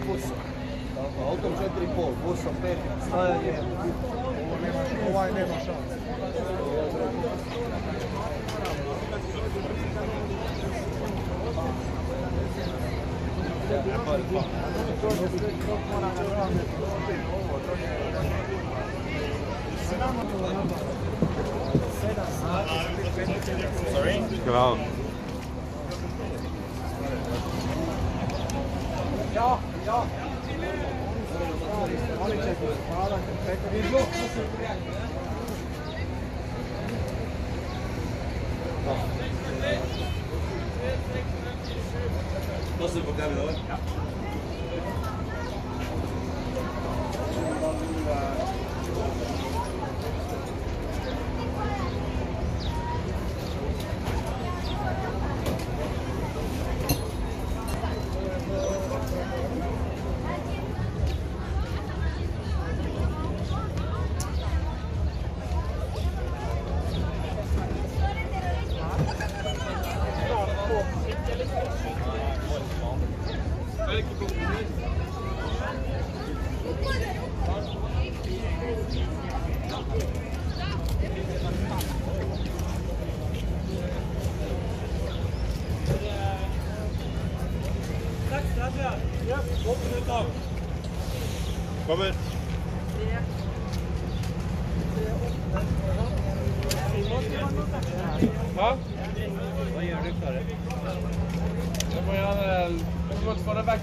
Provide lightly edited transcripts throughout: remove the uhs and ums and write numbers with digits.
busom. Autom 4,5, busom 5, stajanje. Ovaj nema šanse. Sorry? Genau. Ja, ja. Vad är det på kameran då? Ja. Kom ut. Va? Vad gör du för det? Jag får göra något för det back.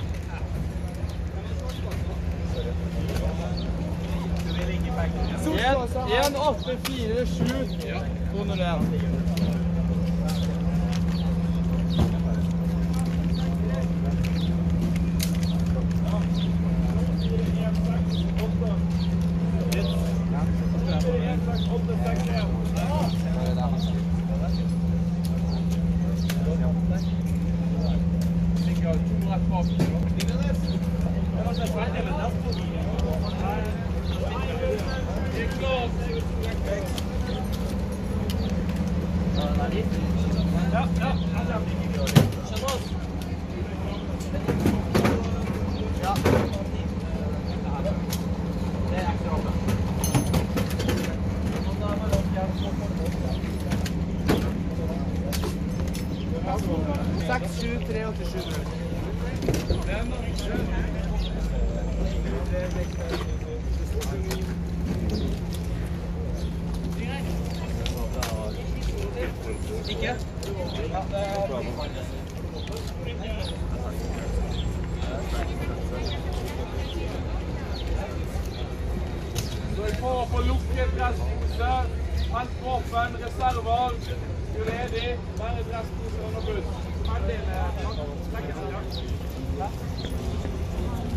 En 8-4-7 201. Ikke? Så vi får på lukket, rastposer, alt åpen, reserver, ledig, bare rastposer under buss. Andel,